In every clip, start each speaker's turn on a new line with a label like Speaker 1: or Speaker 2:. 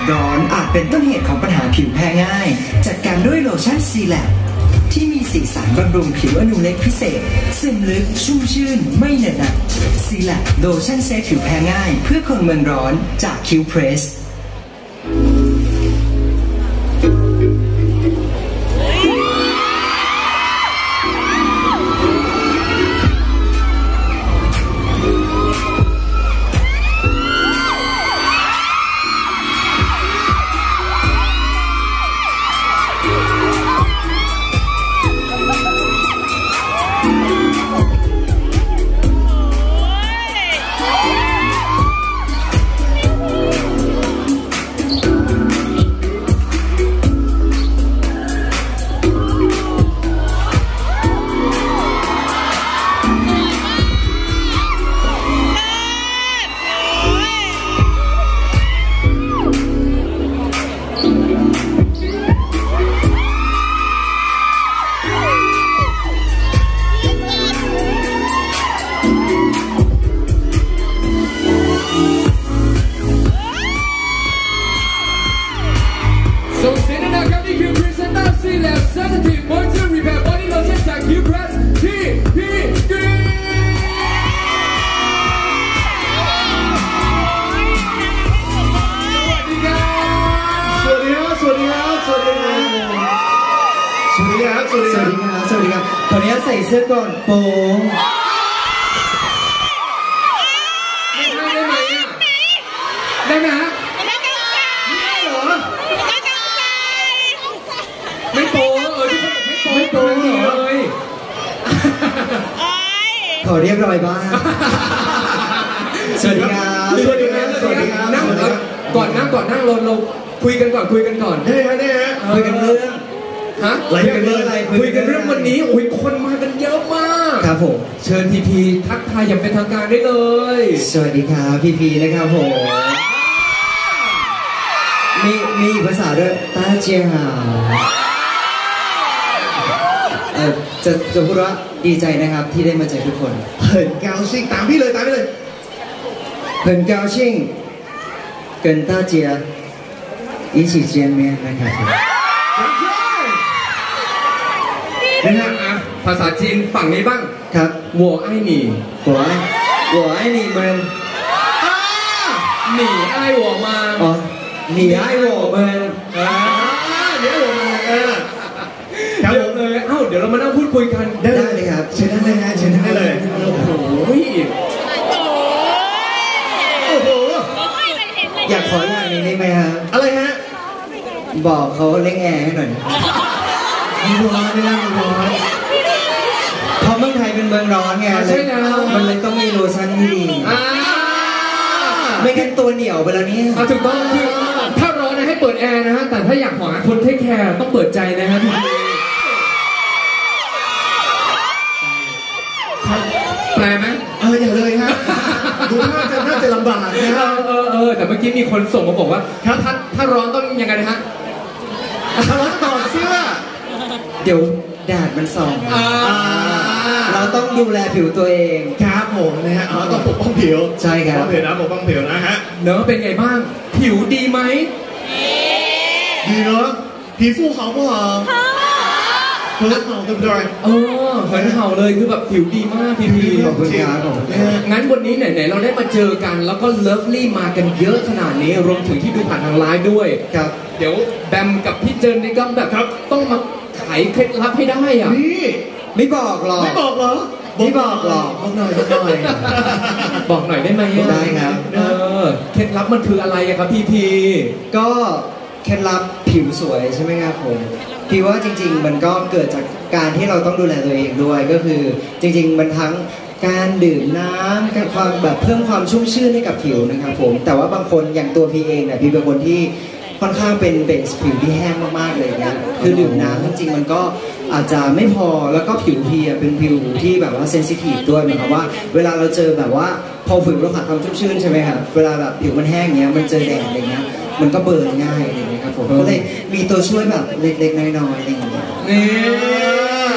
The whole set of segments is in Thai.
Speaker 1: ร้อนอาจเป็นต้นเหตุของปัญหาผิวแพ้ง่ายจัดการด้วยโลชั่นซีแลบที่มีสีสันบำรุงผิวอนูเล็กพิเศษซึมลึกชุ่มชื่นไม่เหนอะหนักซีแลบโลชั่นเซตผิวแพ้ง่ายเพื่อคนเมืองร้อนจากคิวเพรสขออนุญาตใส่เสื้อก่อนโป๊
Speaker 2: ไม่ได้ไหมอ่ะได้ไหมฮะไม่เหรอไม่โป๊ไม่โป๊เลย
Speaker 1: ขอเรียบร้อยบ้างสวัสดีครับ
Speaker 2: สวัสดีครับนั่งก่อนนั่งเราคุยกันก่อนได้ฮะ
Speaker 1: คุยกันเรื่อง
Speaker 2: ฮะคุยกันเรื่องวันนี้อุ้ยคนมากันเยอะมาก
Speaker 1: ครับผม
Speaker 2: เชิญพีทักทายอย่างเป็นทางการได้เลย
Speaker 1: สวัสดีครับพีนะครับผมมีภาษาด้วยตาเจียหาจะพูดว่าดีใจนะครับที่ได้มาเจอทุกคน
Speaker 2: 很高兴ตามพี่เลย
Speaker 1: 很高兴跟大家一起见面นะครับ
Speaker 2: นะฮะภาษาจีนฝั่งนี้บ้าง
Speaker 1: ครับ
Speaker 2: 我爱你
Speaker 1: 我爱你们
Speaker 2: 你爱我吗
Speaker 1: อ๋อ你爱我们
Speaker 2: 你爱我们ครับผมเลยเดี๋ยวเรามานั่งพูดคุยกัน
Speaker 1: ได้เลยครับเชิญได้เลยฮะเชิญได้เลย
Speaker 2: โอ้โห
Speaker 1: อยากขออย่างนี้ได้ไหมฮะ
Speaker 2: อะไรฮะ
Speaker 1: บอกเขาเล่นแอร์ให้หน่อยมีร้อนไม่ได้มีร้อนเพราะเมืองไทยเป็นเมืองร้อนไง
Speaker 2: ใช่แล้ว
Speaker 1: มันเลยต้องมีโลชั่นที่ดีไม่งั้นตัวเหนียวไปแล้วนี่
Speaker 2: ถูกต้องคือถ้าร้อนนะให้เปิดแอร์นะฮะแต่ถ้าอยากหาคนเทคแคร์ต้องเปิดใจนะฮะแปลไหม
Speaker 1: อย่าเลยฮะดูน่าจะลำบากนะ
Speaker 2: แต่เมื่อกี้มีคนส่งมาบอกว่าถ้าร้อนต้องยังไงนะฮะ
Speaker 1: ถ้าร้อนต่อเสื้อเดี๋ยวแดดมันส่องเราต้องดูแลผิวตัวเอง
Speaker 2: ครับผมนะฮะต้องปกป้องผิว
Speaker 1: ใช่ครับ
Speaker 2: ปกป้องผิวนะฮะเนอะเป็นไงบ้างผิวดีไหม
Speaker 1: ดีเนอะผิวฟูเขา不好很好对不对
Speaker 2: 很好เลยคือแบบผิวดีมากพี
Speaker 1: ขอบคุณครับ
Speaker 2: งั้นวันนี้ไหนเราได้มาเจอกันแล้วก็เลิฟลี่มากันเยอะขนาดนี้รวมถึงที่ดูผ่านทางไลฟ์ด้วย
Speaker 1: ครับ
Speaker 2: เดี๋ยวแบมกับพี่เจนนี่ก็แบบต้องมาไขเคล็ดลับให้ได้อ่ะ
Speaker 1: ไม่บอกหรอก
Speaker 2: บอกหรอ
Speaker 1: บอกหน่อย
Speaker 2: บอกหน่อยได้ไหม
Speaker 1: ได้ครับ
Speaker 2: เคล็ดลับมันคืออะไรอะครับพี่
Speaker 1: ก็เคล็ดลับผิวสวยใช่ไหมครับผมพี่ว่าจริงๆมันก็เกิดจากการที่เราต้องดูแลตัวเองด้วยก็คือจริงๆมันทั้งการดื่มน้ำกับความแบบเพิ่มความชุ่มชื่นให้กับผิวนะครับผมแต่ว่าบางคนอย่างตัวพี่เองเนี่ยพี่เป็นคนที่ค่อนข้างเป็นเบสผิวที่แห้งมากๆเลยนะคือดื่มน้ำจริงๆมันก็อาจจะไม่พอแล้วก็ผิวพี่เป็นผิวที่แบบว่าเซนซิทีฟด้วยหมายความว่าเวลาเราเจอแบบว่าพอฝืนเราขาดความชุ่มชื่นใช่ไหมครับเวลาแบบผิวมันแห้งเงี้ยมันเจอแดดอะไรเงี้ยมันก็เบิร์นง่ายอะไรเงี้ยครับผมก็เลยมีตัวช่วยแบบเล็กๆน้อยๆอะไรอย่างเงี้ย
Speaker 2: นี่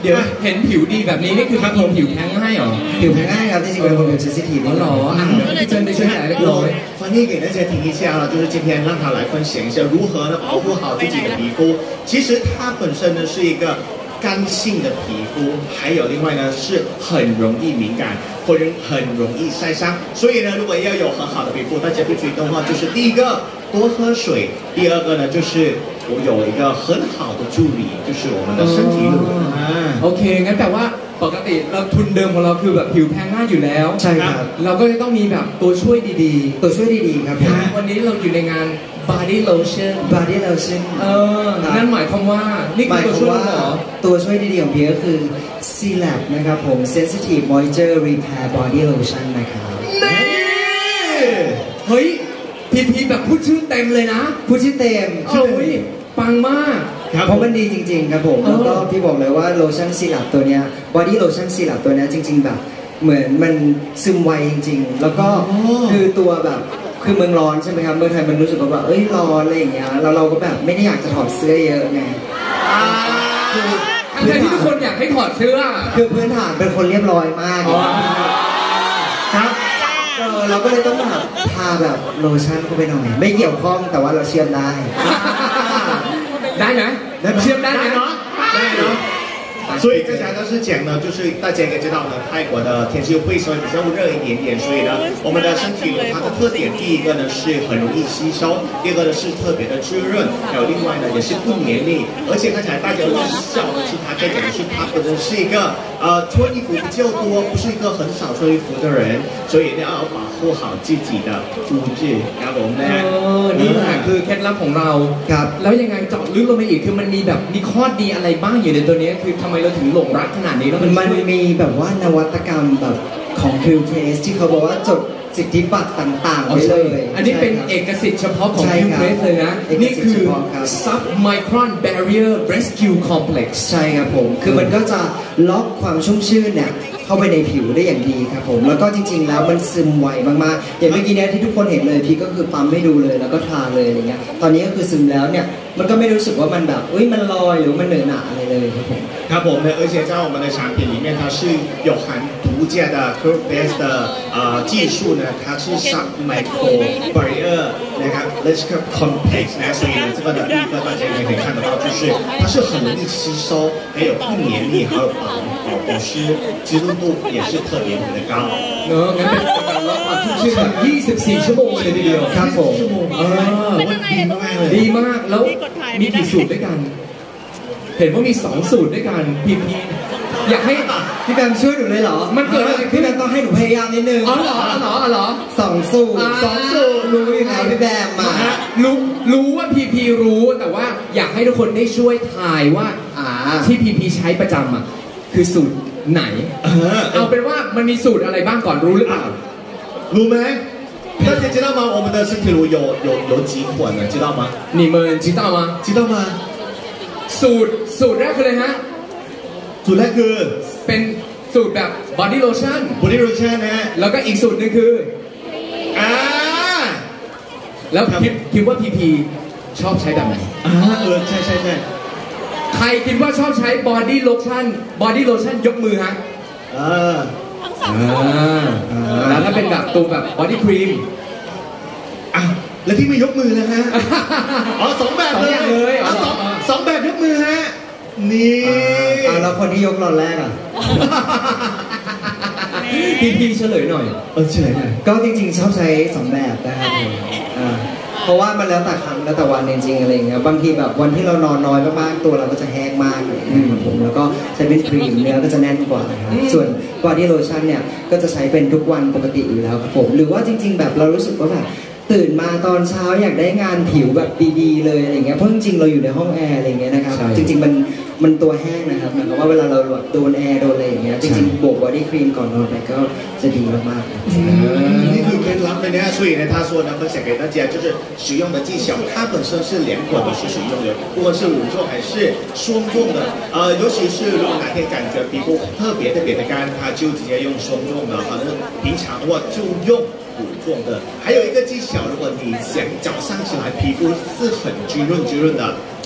Speaker 2: เดี๋ยวเห็นผิวดีแบบนี้นี่คือมีผิวแพ้ง่ายเหรอ
Speaker 1: ผิวแพ้ง่ายครับจริงๆเป็นคนผิวเซนซิทีฟ
Speaker 2: อ๋อเหรออ่ะพี่เจนได้ช่วยหน่อยเล็กน้อย
Speaker 3: 翻译给大家听一下了，就是今天让他来分享一下如何呢保护好自己的皮肤。其实它本身呢是一个干性的皮肤，还有另外呢是很容易敏感或者很容易晒伤。所以呢，如果要有很好的皮肤，大家必须的话就是第一个多喝水，第二个呢就是我有一个很好的助理，就是我们的身体乳。
Speaker 2: โอเคงั้นแต่ว่าปกติเราทุนเดิมของเราคือแบบผิวแพ้ง่ายอยู่แล้ว
Speaker 1: ใช่ครับ
Speaker 2: เราก็จะต้องมีแบบตัวช่วยดี
Speaker 1: ตัวช่วยดีๆครับผม
Speaker 2: ๆวันนี้เราอยู่ในงาน body lotion
Speaker 1: body lotion
Speaker 2: นั่นหมายความว่านี่
Speaker 1: ห
Speaker 2: คือ
Speaker 1: มาย
Speaker 2: ตัว
Speaker 1: ความ
Speaker 2: ช่วย
Speaker 1: ว่า
Speaker 2: เหรอ
Speaker 1: ตัวช่วยดีๆของพี่ก็คือ C-Lab นะครับผม sensitive moisture repair body lotion นะครับ
Speaker 2: นี่เฮ้ยพีแบบพูดชื่อเต็มเลยนะ
Speaker 1: พูดชื่อเต็ม
Speaker 2: โอ้ยปังมาก
Speaker 1: เพราะมันดีจริงๆครับผม แล้วก็พี่บอกเลยว่าโลชั่นซีลับตัวเนี้ย body lotion ซีลับตัวเนี้ยจริง ๆ แบบเหมือนมันซึมไวจริง ๆ แล้วก็คือตัวแบบคือเมืองร้อนใช่ไหมครับเมืองไทยมันรู้สึกว่าแบบเอ้ยร้อนอะไรอย่างเงี้ยแล้วเราก็แบบไม่ได้อยากจะถอดเสื้อเยอะไงคือ
Speaker 2: ทั้งที่ทุกคนอยากให้ถอดเสื้อ
Speaker 1: คือพื้นฐานเป็นคนเรียบร้อยมากครับเราก็เลยต้องแบบทาแบบโลชั่นเข้าไปหน่อยไม่เกี่ยวข้องแต่ว่าเราเชื่อมได้
Speaker 2: ได้ไหมเชื่อมได้ไหม
Speaker 3: 所以刚才呢是讲呢，就是大家应该知道呢，泰国的天气会稍微比较热一点点，所以呢，我们的身体乳它的特点，第一个呢是很容易吸收，第二个呢是特别的滋润，还有另外呢也是不黏腻，而且刚才大家都笑的是它，在讲的是它本身是一个穿衣服比较多，不是一个很少穿衣服的人，所以呢要保护好自己的肤质，ครับผมนะ
Speaker 2: นี่แหละคือเคล็ดลับของเรา
Speaker 1: ครับ
Speaker 2: แล้วยังไงเจาะลึกลงไปอีกคือมันมีแบบมีข้อดีอะไรบ้างอยู่ในตัวนี้คือทำไมเราถึงหลงรักขนาดนี้แล้ว
Speaker 1: มัน
Speaker 2: ช่วย
Speaker 1: มีแบบว่านวัตกรรมแบบของ Q Trace ที่เขาบอกว่าจดสิทธิบัตรต่างๆ
Speaker 2: อ๋อ
Speaker 1: ไว้
Speaker 2: ใช่
Speaker 1: เลย
Speaker 2: อันนี้เป็น
Speaker 1: ใช่ครับ
Speaker 2: เอกสิทธิ์เฉพาะของ
Speaker 1: ใช่
Speaker 2: Q
Speaker 1: ครับ
Speaker 2: Trace เลยนะ
Speaker 1: เอก
Speaker 2: นี่
Speaker 1: สิทธิ์
Speaker 2: คือ
Speaker 1: เฉพาะครับ
Speaker 2: Submicron Barrier Rescue Complex
Speaker 1: ใช่ครับผม คือมันก็จะล็อกความชุ่มชื่นเนี่ยเข้าไปในผิวได้อย่างดีครับผม แล้วก็จริงๆ แล้วมันซึมไวมากๆ อย่างเมื่อกี้เนี่ยที่ทุกคนเห็นเลยพี่ก็คือปั๊มให้ดูเลยแล้วก็ทาเลยอะไรเงี้ย ตอนนี้ก็คือซึมแล้วเนี่ยมันก็ไม่รู้สึกว่ามันแบบเอ้ยมันลอยหรือมันเหนอะหนะอะไรเลยครับผม
Speaker 3: ครับผม呢，而且在我们的产品里面，它是有含独家的 Curve Base 的技术呢，它是 Sub Micro Barrier นะครับ Rescue Complex นะ，所以呢，这个呢，第一个大家也可以看得到，就是它是很容易吸收，还有不黏腻，还有保湿，滋润度也是特别的高。
Speaker 2: เนอะงั้นเป็นการล็อกความชุ่มชื่นแบบ24 ชั่วโมงเลยทีเดียว
Speaker 1: ครับผม
Speaker 3: ดีมากเลย
Speaker 2: ดีมากแล้วมีกี่สูตรด้วยกัน เห็นว่ามี2สูตรด้วยกันพีอยากให้
Speaker 1: พี่แบมช่วยหนูเลยเหรอ
Speaker 2: มันเกิดอะไรขึ้น
Speaker 1: พี่แบมต้องให้หนูพยายามนิดนึง
Speaker 2: อ๋อเหรออ๋อเหรออ๋อเหรอ
Speaker 1: สองสูตร
Speaker 2: สองสูตร
Speaker 1: รู้อยู่แล้วพี่แบมมา
Speaker 2: รู้ว่าพีรู้แต่ว่าอยากให้ทุกคนได้ช่วยทายว่า ที่พีใช้ประจำอ่ะคือสูตรไหน เอาเป็นว่ามันมีสูตรอะไรบ้างก่อนรู้หรือเปล่า
Speaker 3: รู้ไหม大家知道吗？我们的身体乳有几款呢？知道吗？
Speaker 2: 你们知道吗
Speaker 3: 知道吗？
Speaker 2: สูตรแรกคืออะไรฮะ
Speaker 3: สูตรแรกคือ
Speaker 2: เป็นสูตรแบบ body lotion
Speaker 3: body lotion นะฮะ
Speaker 2: แล้วก็อีกสูตรหนึงคือ
Speaker 3: อ่า
Speaker 2: แล้ว
Speaker 3: ครับ
Speaker 2: คิดว่าพีชอบใช้แบบไหน
Speaker 3: ใช่ใช่ใช่
Speaker 2: ใครคิดว่าชอบใช้ body lotion ยกมือฮะ แล้วถ้าเป็นแบบตัวแบบ body cream
Speaker 3: อ่ะแล้วที่ไม่ยกมือนะฮะ อ๋อสองแบบ
Speaker 2: สองอย่างเลย
Speaker 3: อ๋อสองแบบยกมือฮะ นี่
Speaker 1: แล้วคนที่ยกตอนแรกอ่ะ
Speaker 2: พีเฉลยหน่อย
Speaker 3: เฉลยหน่อย
Speaker 1: ก็จริงๆชอบใช้สองแบบนะครับผมเพราะว่ามันแล้วแต่ครั้งแล้วแต่วันจริงๆอะไรอย่างเงี้ยบางทีแบบวันที่เรานอนน้อยมากๆตัวเราก็จะแห้งมากอะไรอย่างเงี้ยครับผมแล้วก็ใช้เป็นครีมเนื้อก็จะแน่นกว่านะครับส่วน body lotion เนี่ยก็จะใช้เป็นทุกวันปกติอยู่แล้วครับผมหรือว่าจริง ๆ แบบเรารู้สึกว่าแบบตื่นมาตอนเช้าอยากได้งานผิวแบบดีๆเลยอะไรเงี้ยเพราะจริงๆเราอยู่ในห้องแอร์อะไรเงี้ยนะครับ
Speaker 2: ใช่
Speaker 1: จริงๆมันตัวแห้งนะครับหมายความว่าเวลาเราแบบโดนแอร์โดนอะไรอย่างเงี้ยจริงๆโบก body cream ก่อนนอนไปก็จะดีมากๆครับ
Speaker 3: นี่คือเคล็ดลับเลยนะ所以呢他说呢分享给大家就是使用的技巧它本身是两款都是使用的不管是乳状还是霜状的尤其是如果哪天感觉皮肤特别的干他就直接用霜状的可能平常的话就用乳状的还有一个技巧如果你想早上起来皮肤是很滋润的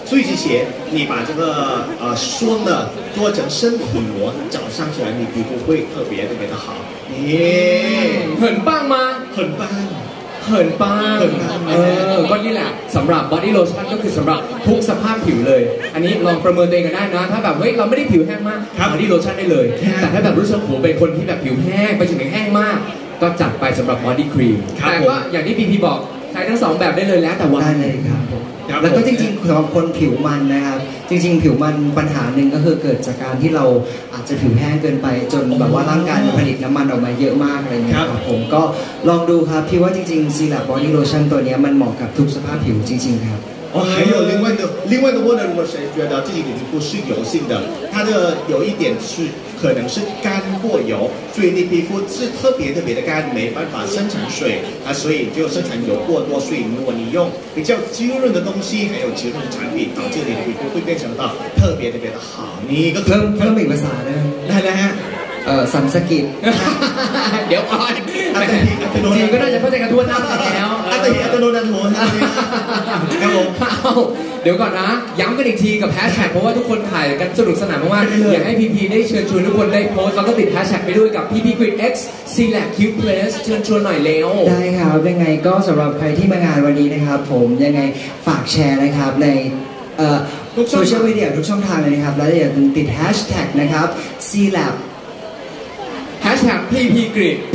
Speaker 3: 睡之前你把这个霜呢做成身体膜，早上起来你皮肤会特别的好。
Speaker 2: 很棒吗？
Speaker 3: 很棒。
Speaker 2: 很บ้างก็นี่แหละสำหรับ body lotion ก็คือสำหรับทุกสภาพผิวเลยอันนี้ลองประเมินตัวเองกันได้นะถ้าแบบเฮ้ยเราไม่ได้ผิวแห้งมาก body lotion ได้เลยแต่ถ้าแบบรู้สึกผมเป็นคนที่แบบผิวแห้งไปถึงแห้งมากก็จัดไปสำหรับ body cream แต่ก็อย่างที่พีบอกใช้ทั้ง2แบบได้เลยแล้วแต่วัน
Speaker 1: ได้เลยครับแล้วก็จริงๆสำหรับคนผิวมันนะครับจริงๆผิวมันปัญหาหนึ่งก็คือเกิดจากการที่เราอาจจะผิวแห้งเกินไปจนแบบว่าร่างกายมันผลิตน้ำมันออกมาเยอะมากอะไรเงี้ยครับผมก็ลองดูครับพี่ว่าจริงๆ Celeb Body Lotion ตัวนี้มันเหมาะกับทุกสภาพผิวจริงๆครับ
Speaker 3: 还有另外的问呢，如果谁觉得自己的皮肤是油性的，它的有一点是可能是干过油，所以你皮肤是特别的干，没办法生产水啊，所以就生产油过多。所以如果你用比较滋润的东西，还有滋润的产品，导致你的皮肤会变成到特别的好。你ก็
Speaker 1: เพิ่มอีกภาษาได้
Speaker 3: นะฮะ
Speaker 1: สันสกิด
Speaker 2: เดี๋ยวก่อนจริงก็น่าจะเข้าใจกันทั่วหน้าแล้ว
Speaker 3: อัตโนนาโถครับผม
Speaker 2: เดี๋ยวก่อนนะย้ำกันอีกทีกับแฮชแท็กเพราะว่าทุกคนถ่ายกันสนุกสนานมากๆอยากให้พีพีได้เชิญชวนทุกคนได้โพสต์แล้วก็ติดแฮชแท็กไปด้วยกับพีพีกริด X Celeb Cube Place เชิญชวนหน่อยเร็ว
Speaker 1: ได้ครับยังไงก็สำหรับใครที่มางานวันนี้นะครับผมยังไงฝากแชร์นะครับในโซเชียลมีเดียทุกช่องทางเลยนะครับแล้วอย่าลืมติดแฮชแท็กนะครับ Celeb
Speaker 2: แฮชแท็กพีพีกริด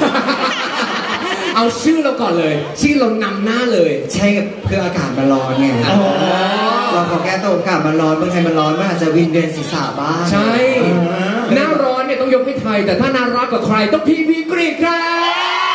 Speaker 2: เอาชื่อเราก่อนเลยชื่อเรานำหน้าเลย
Speaker 1: ใช่กับเพื่ออากาศมันร้อนไงเราขอแก้ตัวอากาศมันร้อนเมืองไทยมันร้อนมันอาจจะวินเวียนศีรษะบ้าง
Speaker 2: ใช่หน้าร้อนเนี่ยต้องยกให้ไทยแต่ถ้าหน้ารักกับใครต้องพีพีกริดครับ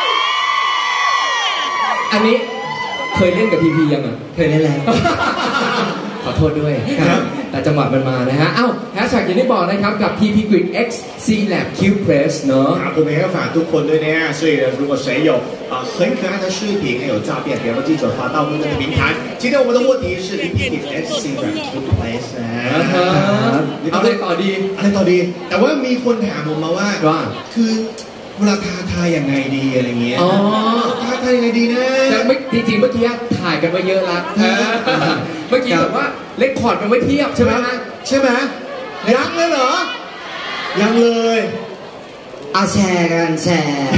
Speaker 2: อันนี้เคยเล่นกับพีพียังอ่ะ
Speaker 1: เคยเล่นแล้ว
Speaker 2: ขอโทษด้วยแต่จังหวะมันมานะฮะเอ้าแฮชแท็กอย่างที่บอกนะครับกับ PP Grid X Celeb Cube Place เนาะ
Speaker 3: ครับผม也要ฝากทุกคนด้วยนะ所以如果谁有很可爱的视频还有照片别忘记转发到我们的平台今天我们的问题是 PP Grid X Celeb Cube Place
Speaker 2: เอาอะไรต่อดี
Speaker 3: อะไรต่อดีแต่ว่ามีคนถามผมมาว่าคือเวลาทายังไงดีอะไรเงี้ยทายังไงดีนะ
Speaker 2: แต่จริงๆเมื่อกี้ถ่ายกันไว้เยอะละเมื่อกี้แบบว่าเล็กคอร์ดกันไว้เทียบใช่ไหม
Speaker 3: ใช่ไหมยังเลยเหรอยังเลย
Speaker 1: เอาแชร์กันแชร์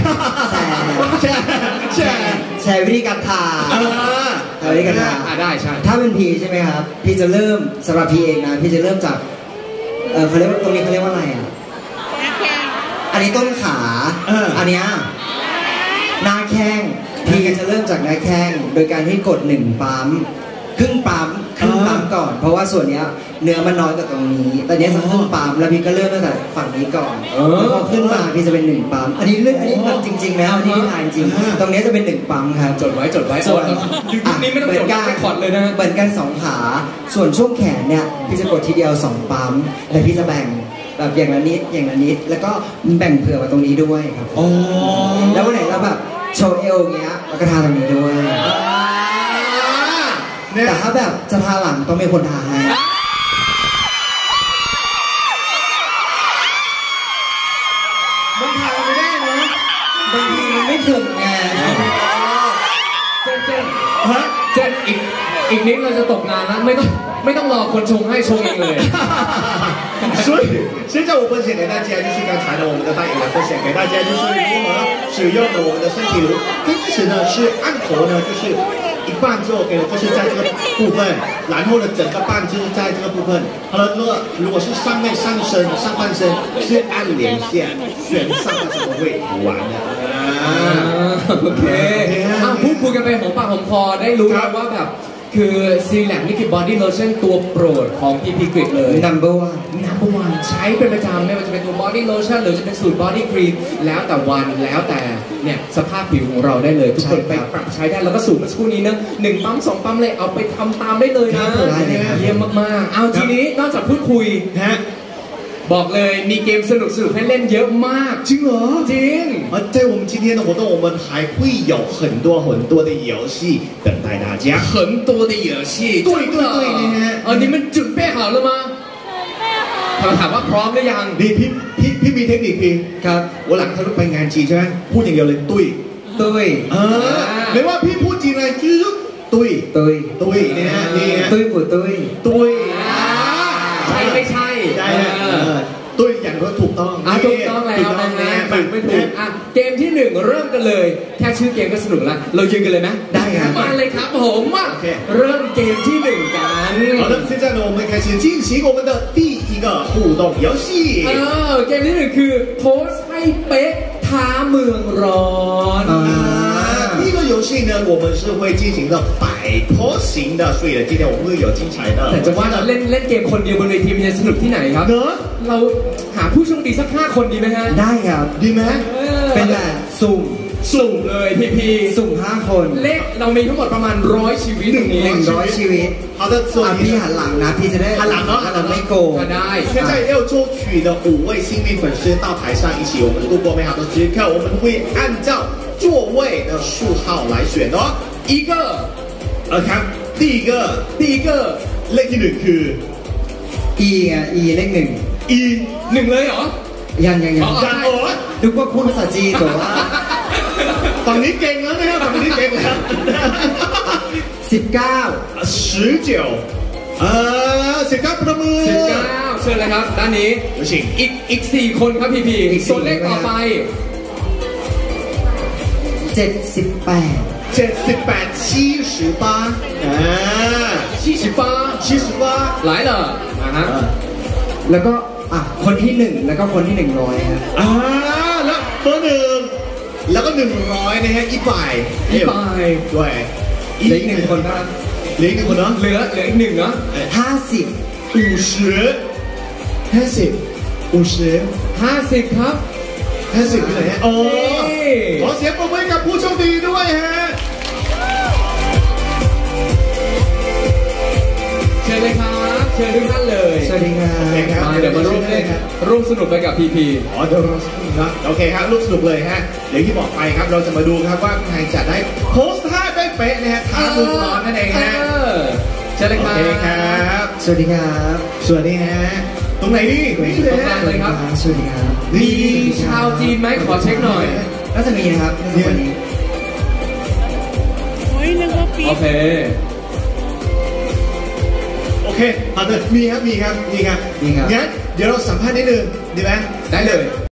Speaker 1: วิธีการทาวิธีการทา
Speaker 2: ได้ใช่
Speaker 1: ถ้าเป็นพีใช่ไหมครับพี่จะเริ่มสำหรับพีเองนะพี่จะเริ่มจากเขาเรียกว่าตรงนี้เขาเรียกว่าอะไรอ่ะอันนี้ต้นขาอันเนี้ยหน้าแข้งพี่จะเริ่มจากหน้าแข้งโดยการที่กด1ปั๊มครึ่งปั๊มก่อนเพราะว่าส่วนเนี้ยเนื้อมันน้อยกว่าตรงนี้แต่เนี้ยสักครึ่งปั๊มแล้วพี่ก็เริ่มตั้งแต่ฝั่งนี้ก่อนแล้วพอขึ้นมาพี่จะเป็น1ปั๊มอันนี้มันจริงๆแล้วที่พี่ถ่ายจริงตรงนี้จะเป็น1ปั๊มครับ
Speaker 2: จดไว้ส่วนนี้ไม่ต้องจดแค่คอร์ดเลยนะ
Speaker 1: เหมือนกัน2ขาส่วนช่วงแขนเนี่ยพี่จะกดทีเดียว2ปั๊มแต่พี่จะแบ่งแบบอย่างละนิดแล้วก็แบ่งเผื่อมาตรงนี้ด้วยครับแล้ววันไหนเราแบบโชว์เอวอย่างเงี้ยเราก็ทาตรงนี้ด้วยแต่ถ้าแบบจะทาหลังต้องมีคนทาให้
Speaker 3: มันทาไม่ได้นะ
Speaker 1: บางทีมันไม่ถึงไง
Speaker 2: เจนอีกนิดเราจะตกงานแล้วไม่ต้องรอคนชงให้ชงเองเลย
Speaker 3: 所以现在我分享给大家就是刚才呢我们的大爷来分享给大家就是如何使用呢我们的身体乳刚开始呢是按头呢就是一半就 OK 了就是在这个部分然后呢整个半就是在这个部分好了如果是上半身是按脸线全上半身都会涂完的
Speaker 2: โอเคพูดคุยกันไปหอมปากหอมคอได้รู้แล้วว่าแบบคือ Celeb Liquid Body Lotion ตัวโปรดของ PP Grid เลย
Speaker 1: Number
Speaker 2: one ใช้เป็นประจำไม่ว่าจะเป็นตัว Body Lotion หรือจะเป็นสูตร Body Cream แล้วแต่วันแล้วแต่เนี่ยสภาพผิวของเราได้เลยทุกคนไปปรับใช้ได้แล้วก็สูตรเมื่อสักครู่นี้นะ1ปั๊ม2ปั๊มเลยเอาไปทำตามได้เลยนะเยี่ยมมากๆเอาทีนี้นอกจากพูดคุยบอกเลยมีเกมสนุกให้เล่นเยอะมาก
Speaker 3: จริงเหรอ
Speaker 2: จริง
Speaker 3: 在我们今天的活动我们还会有很多的游戏等待大家
Speaker 2: 很多的游戏
Speaker 3: 对
Speaker 2: 你们准备好了吗ถามว่าพร้อมหรือยัง
Speaker 3: นี่พี่มีเทคนิคพี่ครับวันหลังถ้าไปงานจีนใช่ไหมพูดอย่างเดียวเลยตุ้ย
Speaker 1: ไม่
Speaker 3: ว่าพี่พูดจีนอะไรคือตุ้ย
Speaker 1: ตุ้ย
Speaker 3: ตุ้ยเนี่ยนี่ฮะ
Speaker 1: ตุ้ยปู่ตุ้ย
Speaker 3: ตุ้ย
Speaker 2: ใช่ไม่ใช่
Speaker 3: ได้ฮะตุ้ยอย่างก็ถูกต้อง
Speaker 2: ถูกต้องแล้วนะฮะถูกไม่ถูกเกมที่1เริ่มกันเลยแค่ชื่อเกมก็สนุกแล้วเรายืนกันเลยไหม
Speaker 1: ได้ครับ
Speaker 2: มาเลยครับผมมาเริ่มเกมที่1กัน
Speaker 3: 好的，现在呢，我们开始进行我们的第一个互动游戏。
Speaker 2: เกมที่1คือโพสต์ให้เป๊ะท้าเมืองร้อน
Speaker 3: 第一个游戏呢，我们是会进行的摆坡型的，所以呢，今天我们会有精彩的。
Speaker 2: แต่จะว่าเราเล่นเกมคนเดียวบนเวทีมันจะสนุกที่ไหนครับ
Speaker 3: เนอะ
Speaker 2: เราหาผู้โชคดีสัก5 คนดีไหมฮะ
Speaker 1: ได้ครับ
Speaker 3: ดีไหม
Speaker 1: เป็นแบบสุ่ม
Speaker 2: สุ่มเลยพี
Speaker 1: สุ่ม5 คน
Speaker 2: เลขเรามีทั้งหมดประมาณ100 ชีวิตตรงนี้
Speaker 1: 100 ชีวิต
Speaker 3: 好的，所
Speaker 1: อ่ะ
Speaker 3: 以
Speaker 1: พี่
Speaker 3: 呢
Speaker 1: หันหลังนะพี่จะได้
Speaker 3: หันหลังเนอะ
Speaker 1: เราไม่โกง
Speaker 2: ก็ได้
Speaker 3: 现在要抽取的5位幸运粉丝到台上，一起我们度过美好的时刻。我们会按照座位的数号来选哦。
Speaker 2: อีกเกอร์
Speaker 3: ครับ第一个เลขที่1คือ
Speaker 1: E อ่ะ E เลข
Speaker 3: E
Speaker 2: 1เลยเหรอ
Speaker 1: 1ยัง
Speaker 3: ยังโอ้ย
Speaker 1: นึกว่าพูดภาษาจีนแต่ว่า
Speaker 3: ฝั่งนี้เก่งแล้วนะครับฝั่งนี้เก่งแล้ว
Speaker 1: 19
Speaker 3: 1919ประมือ
Speaker 2: 19เชิญเลยครับด้านนี้
Speaker 3: 有请
Speaker 2: อีก4 คนครับพี
Speaker 1: อีก4
Speaker 2: ส่วนเลขต่อไป
Speaker 1: 78
Speaker 3: 78 78
Speaker 2: 78หลายเหรอนะฮะ
Speaker 1: แล้วก็อ่ะคนที่ 1 แล้วก็คนที่ 100ครับ
Speaker 3: แล้วเบอร์1แล้วก็100นะฮะอีป่าย
Speaker 2: อีกไป
Speaker 3: ด้วย
Speaker 1: เหลืออีก1 คนครับ
Speaker 3: เหลืออีก1คนเนาะ
Speaker 2: เหลืออีก1เนาะ
Speaker 1: 50
Speaker 3: 50
Speaker 2: 50 ครับ
Speaker 3: 50คือไหนฮะอ๋อขอเสียงปรบมือให้กับผู้โชคดีด้วยฮะ
Speaker 2: เชิญเลยครับเชิญทุกท่านเลย
Speaker 1: สวัสดีครับ
Speaker 2: มาเดี๋ยวมาร่วมเล่นร่วมสนุกไปกับพี
Speaker 3: อ๋อเดี๋ยวเราสักครู่นะโอเคครับร่วมสนุกเลยฮะอย่างที่บอกไปครับเราจะมาดูครับว่าใครจะได้โพสต์ท่าได้เป๊ะนะฮะท้ามือร้อนนั่นเองฮะ
Speaker 2: เชิญเลยค
Speaker 3: โอ
Speaker 2: รับ
Speaker 3: เคครับ
Speaker 1: สวัสดีครับ
Speaker 3: สวัสดีฮะตรงไหนดีนี่เลย
Speaker 2: ตรงกลา
Speaker 3: ฮะ
Speaker 2: งเลยครับ
Speaker 1: สวัสดีครับ
Speaker 2: มีชาวจีนไหมขอเช็คหน่อย
Speaker 1: ก็จะมีนะครับในวันนี้
Speaker 4: เฮ้ยนึกว่าปี
Speaker 2: โอเค
Speaker 3: โอเคเอาเลยมีครับงั้นเดี๋ยวเราสัมภาษณ์นิดนึงดีไหม
Speaker 2: ได้เลย